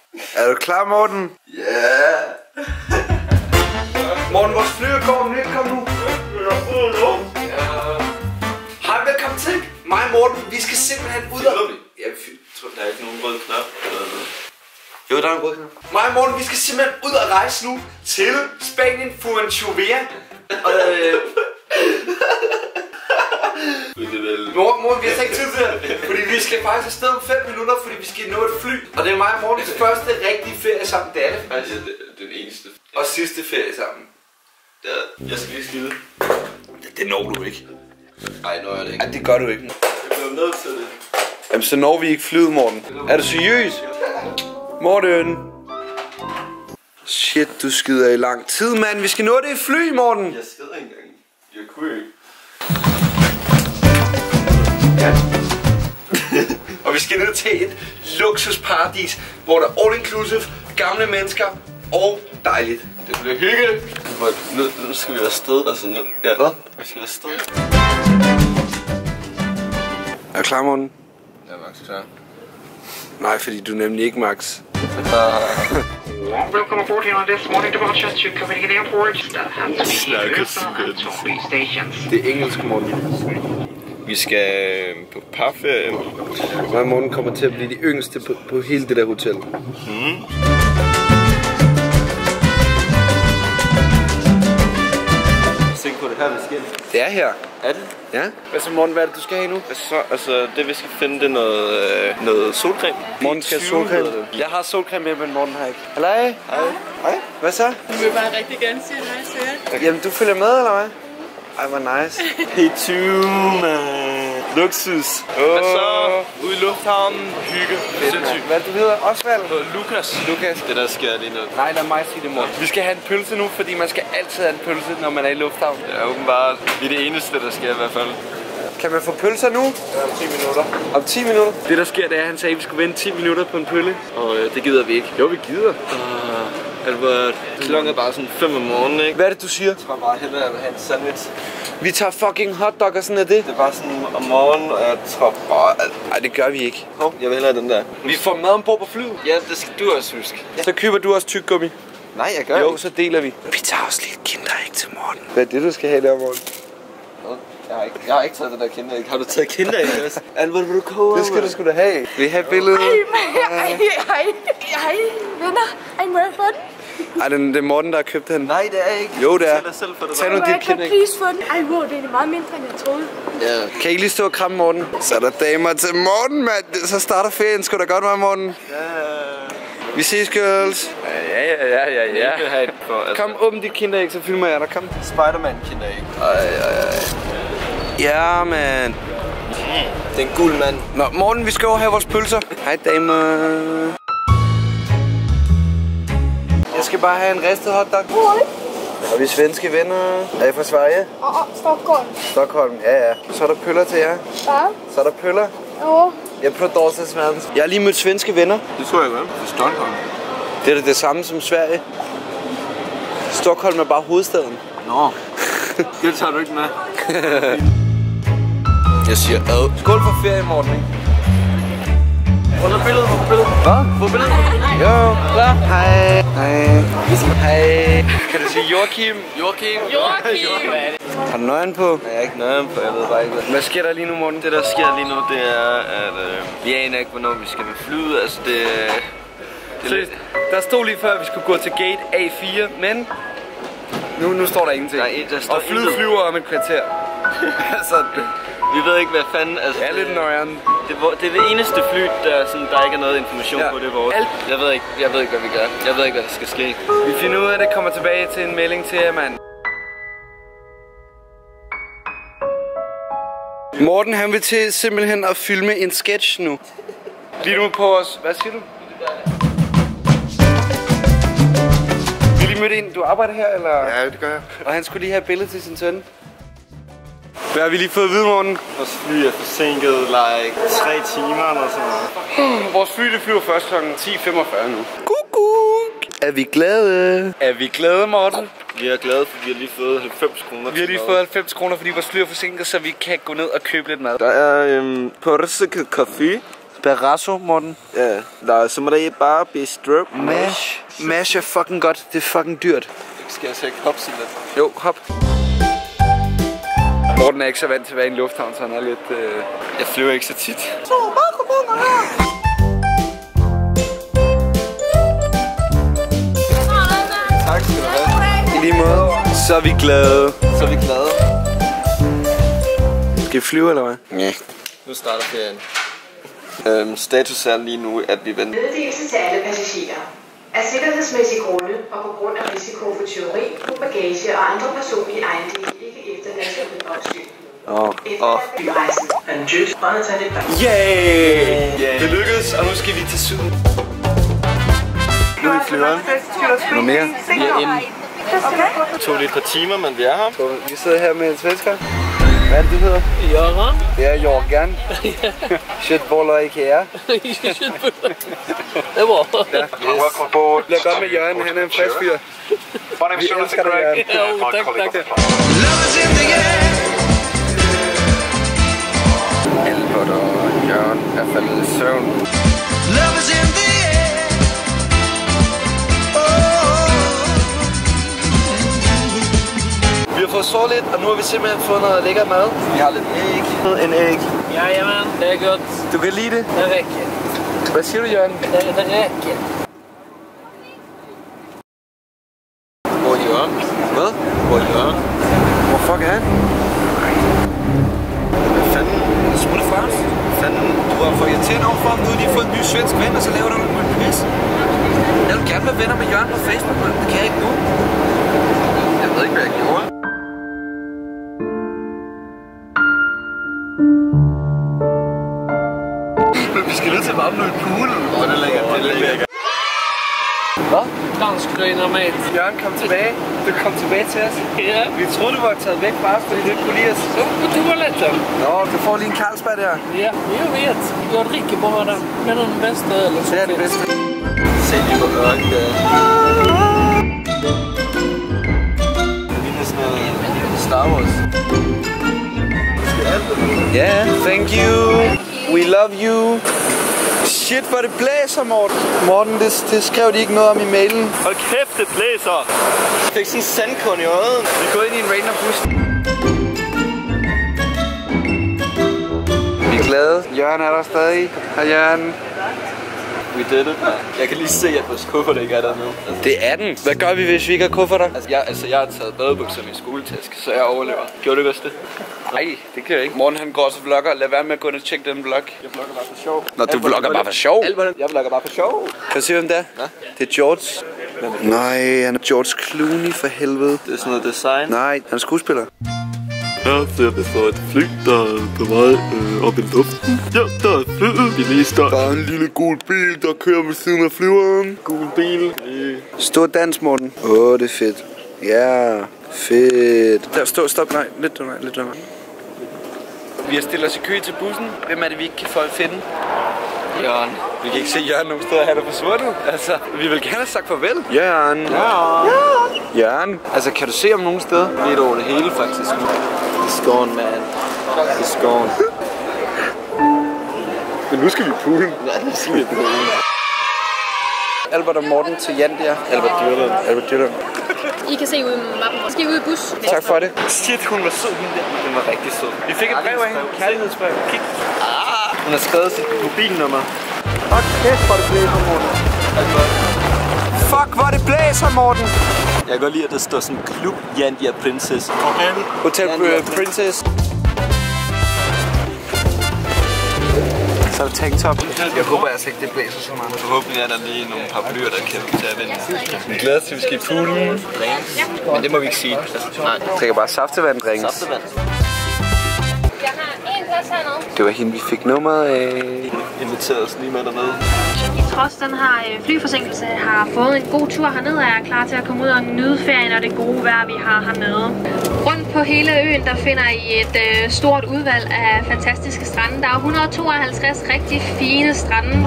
Er du klar, Morten? Ja. Yeah. Morten, vores fly går om lidt. Kom nu. Hej, velkommen til. Mig og Morten, vi skal simpelthen ud og... Ja, der er ikke nogen rød knap eller noget. Jo, der er en rød knap. Mig og Morten, vi skal simpelthen ud og rejse nu til Spanien, Fuengirola. Morten, vi har ikke tid til det, fordi vi skal faktisk afsted om 5 minutter, fordi vi skal nå et fly. Og det er mig og Mortens første rigtige ferie sammen. Det er det faktisk. Ja, det er den eneste. Og sidste ferie sammen. Ja, jeg skal lige skide. Det når du ikke. Ej, når jeg det ikke. Ej, det gør du ikke. Jeg bliver nødt til det. Jamen, så når vi ikke flyet, Morten. Er du seriøs? Morten. Shit, du skider i lang tid, mand. Vi skal nå det i fly, Morten. Jeg skider ikke engang. Jeg kunne ikke. Ja. Og vi skal ned til et luksusparadis, hvor der er all inclusive, gamle mennesker og dejligt. Det bliver hyggeligt. Nu skal vi afsted, altså nu. Ja, hvad? Vi skal afsted. Er du klar, Morten? Ja, Max, klar. Nej, fordi du er nemlig ikke Max. Welcome aboard here on this morning departure to Copenhagen Airport. Stations. Det er engelsk, Morten. Vi skal på parferie. Mig og Morten kommer til at blive de yngste på hele det der hotel. Tænk på det her, vi skal. Det er her. Er det? Ja. Hvad så, Morten? Hvad er det, du skal have nu? Altså, det vi skal finde, det er noget solcreme. Morten skal have solcreme. Jeg har solcreme med, men Morten har ikke. Hej. Hej. Hvad så? Jeg vil bare rigtig gerne sige hej til jer. Jamen, du følger med, eller hvad? Ej, hvor nice. Hey, man. Luksus. Hvad så? Ude i lufthavnen. Hygge. Sindssygt. Hvad du hedder? Osvald? Lukas. Det der sker lige nu. Nej, lad mig sige det, Morten. Vi skal have en pølse nu, fordi man skal altid have en pølse, når man er i lufthavnen. Det er åbenbart lige det eneste, der sker i hvert fald. Kan man få pølser nu? Ja, om 10 minutter. Om 10 minutter? Det der sker, det er, at han sagde, at vi skulle vente 10 minutter på en pølle. Og det gider vi ikke. Jo, vi gider. Klokken er bare sådan 5 om morgenen, ikke? Hvad er det, du siger? Jeg tror bare hellere, jeg vil have en sandwich. Vi tager fucking hotdog og sådan er det. Det er bare sådan om morgenen, og jeg tror bare... Nej, det gør vi ikke. Hov, jeg vil hellere have den der. Vi får mad ombord på flyet. Ja, det skal du også huske. Ja. Så køber du også tyggegummi. Nej, jeg gør Jo, ikke. så deler vi. Vi tager også lidt kinderæg til Morten. Hvad er det, du skal have der, Morten? Jeg har ikke taget det der kinderæg. Har du taget kinderæg også? Albert, vil du koge? Det skal du sgu da have. Vil I have et billede? Hej, venner. Ej, må jeg få den? Ej, det er Morten, der har købt den. Nej, det er ikke. Jo, det er. Tag dig selv for det. Tag nu Må dit jeg kinderæg. please få den? Ej, wow, det er meget mindre, end jeg troede. Ja. Kan I lige stå og kramme Morten? Så er der damer til Morten, mand. Så starter ferien. Skal da godt være, Morten? Ja. Vi ses, girls. Ja. Kom, åbn dit kinderæg, så filmer jeg dig. Kom. Spider-Man kinderæg. Ja, man. Det er en guld mand. Nå, Morten, vi skal over have vores pølser. Hej, damer. Jeg skal bare have en ristet hotdog. Og vi er svenske venner. Er I fra Sverige? Stockholm. Stockholm, ja. Så er der pøller til jer. Hvad? Så er der pøller. Jo. Jeg prøver dårsagsmaden. Jeg har lige mødt svenske venner. Det tror jeg godt. Det er Stockholm. Det er det samme som Sverige. Stockholm er bare hovedstaden. Nå. Det tager du ikke med. Jeg siger ad. Skål for ferie, Morten, ikke? Få billedet. Hvad? Få billedet. Jo, klar. Hej. Hej. Kan du sige Joachim? Har du nøgen på? Jeg er ikke nøjen på, jeg ved bare ikke hvad. Hvad sker der lige nu, Morten? Det der sker lige nu, det er, at vi aner ikke, hvornår vi skal med flyet. Altså det Seriøst, der stod lige før, at vi skulle gå til gate A4, men nu står der ingenting. Nej, der står og flyet intet. flyver om et kvarter. Altså, vi ved ikke, hvad fanden... Altså, det er lidt nøjeren. Det er det eneste fly, der ikke er noget information på, det er vores. Jeg ved ikke, hvad vi gør. Jeg ved ikke, hvad der skal ske. Vi finder ud af, at det kommer tilbage til en melding til jer, mand. Morten, han vil til simpelthen at filme en sketch nu. Lige nu på os. Hvad siger du? Vi lige mødte en. Du arbejder her, eller? Ja, det gør jeg. Og han skulle lige have et billede til sin søn. Hvad har vi lige fået at vide, Morten? Vores fly er forsinket like 3 timer eller sådan noget. Vores fly det flyver først kl. 10:45 nu. Kukuk. Er vi glade? Er vi glade, Morten? Vi er glade, for vi har lige fået 90 kroner. Vi har lige fået 90 kroner, fordi vores fly er forsinket, så vi kan gå ned og købe lidt mad. Der er Porse Café, Barrasso, Morten. Ja, nej, så må det bare blive strip. Mash er fucking godt. Det er fucking dyrt. Skal jeg så ikke hoppe sådan lidt? Jo, hop. Morten er ikke så vant til at være i en lufthavn, så han er lidt... Jeg flyver ikke så tit. Tak skal du have. I lige måde. Så er vi glade. Skal vi flyve, eller hvad? Ja. Nu starter ferien. Status er lige nu, at vi venter. Meddelelse til alle passagerer. Af sikkerhedsmæssige grunde og på grund af risiko for tyveri, bagage og andre personlige ejendele ikke efterladt ved opsyn. Flyrejsen. Yay! Det lykkedes, og nu skal vi til syden. Nu er vi flyveren. Noget mere? Vi er inde. Det tog lidt par timer, men vi er her. Vi sidder her med en svensker. Hvad er det, du hedder? Göran. Det er Jorgen. Shitballer IKEA. Det var. Ja. Det bliver godt med Jørgen, han er en frisk fyr. Vi elsker dig, Jørgen. Jo, tak. Albert og Jørgen er faldet i søvn. Vi har fået så lidt, og nu har vi simpelthen fået noget lækker mad. Vi har lidt æg. En æg. Jajamän, det är gott. Du kan lide det? Det räcker. Hvad siger du, Jørgen? Det räcker. Hvor er Jørgen? Hvad? Hvor er Jørgen? Hvor fuck er han? Hvad fanden? Smutte fra os? Hvad fanden? Du har fået irriterende overfor, nu har de fået en ny svensk ven, og så laver du noget pis. Jeg vil gerne være venner med Jørgen på Facebook, men det kan jeg ikke nu. Jeg ved ikke, hvad jeg gjorde. Vi skal ned til varme nu i poolen. Det er lækkert. Hvad? Danskgröna med. Jørgen kom tilbage. Du kom tilbage til os. Ja. Vi troede, du var taget væk fra os, fordi du ikke kunne lide os. Så på toaletten. Nå, du får lige en Carlsberg der. Ja, jag vet. Jag dricker bara den. Men den bästa ölen som Det er det finns. bedste. Se lige hvor mørkt det er. Det ligner sådan Star Wars. Ja, thank you. We love you. Shit, hvor det blæser, Morten. Morten, det skrev de ikke noget om i mailen. Hold kæft, det blæser. Jeg fik sådan en sandkorn i øjet. Vi er gået ind i en random bus. Vi er glade. Jørgen er der stadig. Hej, Jørgen. We did it. Jeg kan lige se, at vores kuffert ikke er der nu. Det er den. Hvad gør vi, hvis vi ikke har kufferter? Jeg har taget badebukser i min skoletaske, så jeg overlever. Gjorde du ikke også det? Nej, det kan jeg ikke. Morten han går også vlogger. Lad være med at gå ind og tjekke den vlog. Jeg vlogger bare for sjov. Nå, du vlogger bare for sjov. Jeg vlogger bare for sjov. Kan du se, hvem det er? Ja. Det er George. Nej, han er George Clooney for helvede. Det er sådan noget design. Nej, han er skuespiller. Her ser vi så et fly, der er på vej op i luften. Ja, der er flyet. Vi lige står. Der er en lille gul bil, der kører ved siden af flyveren. Gul bil. Stor dans, Morten. Det er fedt. Ja, fedt. Der, stop, nej. Lidt der. Vi har stillet os i kø til bussen. Hvem er det, vi ikke kan finde? Jørgen. Vi kan ikke se Jørgen nogen steder. Han er forsvundet. Altså, vi vil gerne have sagt farvel. Jørgen. Jørgen. Altså, kan du se om nogen steder? Lidt over det hele, faktisk. It's gone, man. It's gone. Men nu skal vi poolen. Ja, nu skal vi poolen. Albert og Morten til Jan der. Albert Dyrlund. I kan se ud i mappen. Skal I ud i bus? Tak for det. Shit, hun var sød, hende der. Den var rigtig sød. Vi fik et brev af hende. Kærlighedsbrev. Kig. Hun har skrevet sit mobilnummer. Fuck, kæft, hvor det blæser, Morten. Fuck, hvor det blæser, Morten. Jeg kan godt lide, at der står sådan klub Jandia Princess. Hotel Princess. Så er det tanktop. Jeg håber altså ikke, det blæser så meget. Forhåbentlig er der lige nogle paraplyer, der kan til at vende. Vi glæder til, at vi skal i poolen. Men det må vi ikke sige. Nej. Jeg drikker bare saftevand, drinks. Saftevand. Jeg har en plads hernede. Det var hende, vi fik nummeret af. Inviterede os lige med dernede. Trods den her flyforsinkelse har fået en god tur hernede og er klar til at komme ud og nyde ferien og det gode vejr, vi har hernede. Rundt på hele øen, der finder I et stort udvalg af fantastiske strande. Der er 152 rigtig fine strande.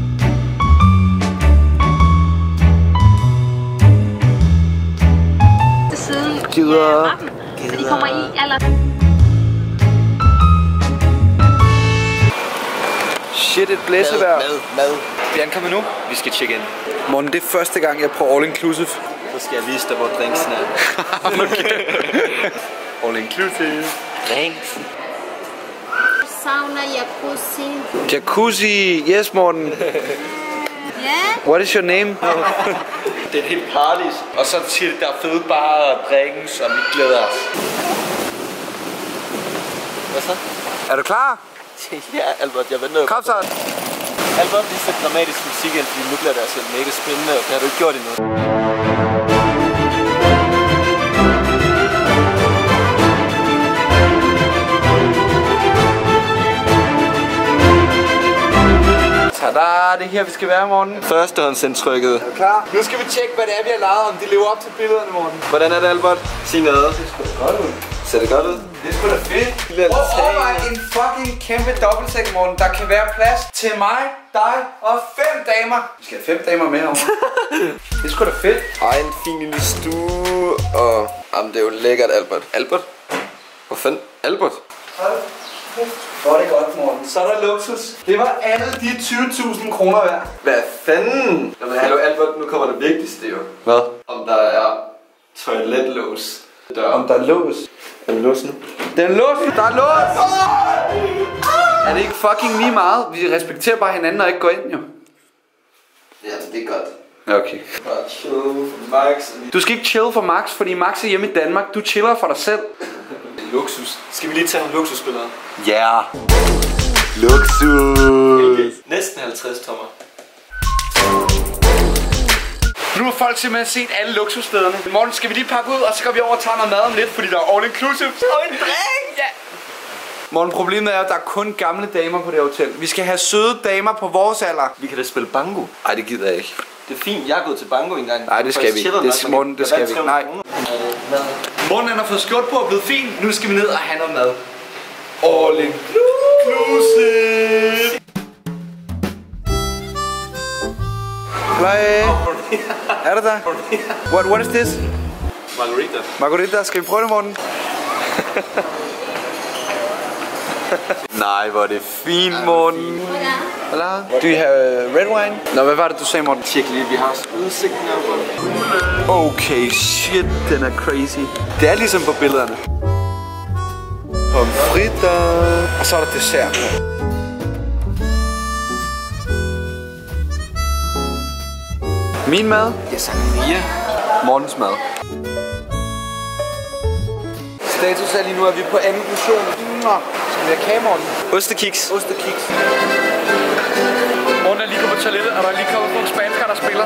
Til siden Gider. mappen, så de kommer i shit, et blæsevejr. Mad. Vi ankommer nu. Vi skal tjekke ind. Morten, det er første gang, jeg prøver all inclusive. Så skal jeg vise dig, hvor drinksen er. All inclusive. Drinks. Sauna, jacuzzi. Jacuzzi. Yes, Morten. Ja? What is your name? Det er et helt party. Og så siger det, der er fede barer og drinks, og vi glæder os. Hvad så? Er du klar? Ja, Albert, jeg venter jo. Kom så. Albert, lige så dramatisk musik ind, fordi nu bliver det altså mega spændende, og det har du ikke gjort endnu. Tada, det er her, vi skal være, Morten. Førstehåndsindtrykket. Er du klar? Nu skal vi tjekke, hvad det er, vi har lavet, om de lever op til billederne, Morten. Hvordan er det, Albert? Sig noget. Det ser godt ud. Ser det godt ud? Det er sgu da fedt. Overvej en fucking kæmpe dobbeltseng, Morten. Der kan være plads til mig, dig og 5 damer. Vi skal have 5 damer med herovre. Det er sgu da fedt. Ej, en fin lille stue, og... Jamen, det er jo lækkert, Albert. Albert? Hvor fanden? Albert? Hvor er det godt, Morten. Så er der luksus. Det var alle de 20.000 kroner værd. Hvad fanden? Jamen, hallo, Albert, nu kommer det vigtigste jo. Hvad? Om der er toiletlås. Om der er lås. Er den låst nu? Den er låst! Der er lås! Er det ikke fucking lige meget? Vi respekterer bare hinanden og ikke går ind, jo. Ja, det er godt. Okay. Bare chill for Max. Du skal ikke chill for Max, fordi Max er hjemme i Danmark. Du chiller for dig selv. Luksus. Skal vi lige tage nogle luksusbilleder? Ja. Yeah. Luksus. Næsten 50 tommer. Nu har folk simpelthen set alle luksusstederne. Morten, skal vi lige pakke ud, og så går vi over og tager noget mad om lidt, fordi der er all inclusive. Og en drink! Ja. Morten, problemet er, at der er kun gamle damer på det hotel. Vi skal have søde damer på vores alder. Vi kan da spille bango. Nej, det gider jeg ikke. Det er fint, jeg er gået til bango engang. Nej, det skal vi ikke. Morten, det skal vi ikke. Nej. Morten, han har fået skjort på og blevet fin. Nu skal vi ned og have noget mad. All inclusive. Hej. Er det der? What is this? Margarita. Margarita, skal vi prøve det, Morten? Nej, hvor er det fint, Morten. Hola. Do you have red wine? Nå, hvad var det, du sagde, Morten? Tjek lige, vi har udsigten heroppe. Okay, shit, den er crazy. Det er ligesom på billederne. Pomfritter. Og så er der dessert. Min mad? Jeg sagde mere. Mortens mad. Status er lige nu, at vi er på anden portion. Skal vi have kage, Morten? Ostekiks. Ostekiks. Morten er lige kommet på toilettet, og der er lige kommet nogle spanskere, der spiller.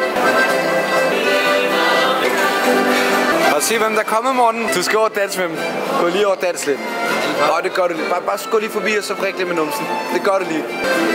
Og se, hvem der er kommet, Morten. Du skal over og danse med dem. Gå lige over og dans lidt. Det gør du lige. Bare gå lige forbi og så brik lidt med numsen. Det gør du lige.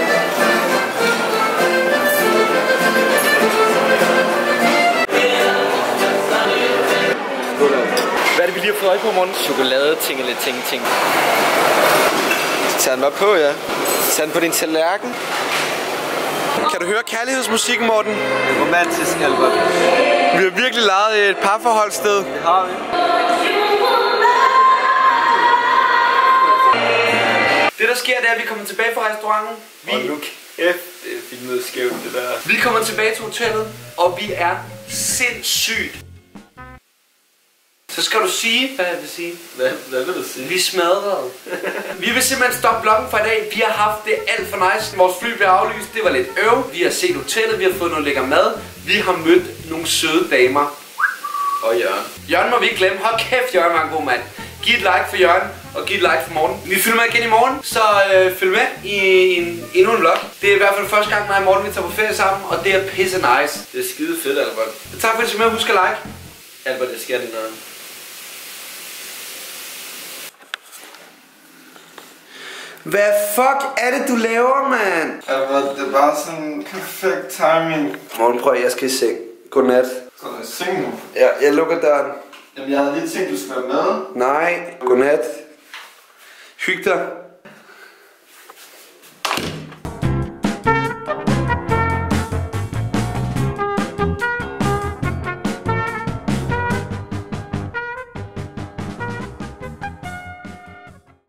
Hvad er det, vi lige har fået øje på, Morten? Chokolade, ting eller ting. Tag den bare på, ja. Tag den på din tallerken. Kan du høre kærlighedsmusikken, Morten? Romantisk, Albert. Vi har virkelig lavet et parforholdssted. Det har vi. Det, der sker, det er, at vi kommer tilbage fra restauranten. Og nu kæft, det er filmet skævt, det der. Vi kommer tilbage til hotellet, og vi er sindssygt. Så skal du sige, hvad jeg vil sige. Hvad vil du sige? Vi smadrede. Vi vil simpelthen stoppe vloggen for i dag. Vi har haft det alt for nice. Vores fly blev aflyst. Det var lidt øv. Vi har set hotellet. Vi har fået noget lækker mad. Vi har mødt nogle søde damer. Og Jørgen. Jørgen må vi ikke glemme. Hold kæft, Jørgen var en god mand. Giv et like for Jørgen, og giv et like for Morten. Vi filmer igen i morgen, så følg med i endnu en vlog. Det er i hvert fald første gang, mig og Morten vi tager på ferie sammen, og det er pisse nice. Det er skide fedt, Albert. Tak fordi du så med. Husk at like. Albert, jeg skærer din øjne. Hvad fuck er det, du laver, mand? Albert, det er bare sådan perfekt timing. Morten, prøv, jeg skal i seng. Godnat. Skal du i seng nu? Ja, jeg lukker døren. Jamen, jeg havde lige tænkt, du skulle være med. Nej, godnat. Hyg dig.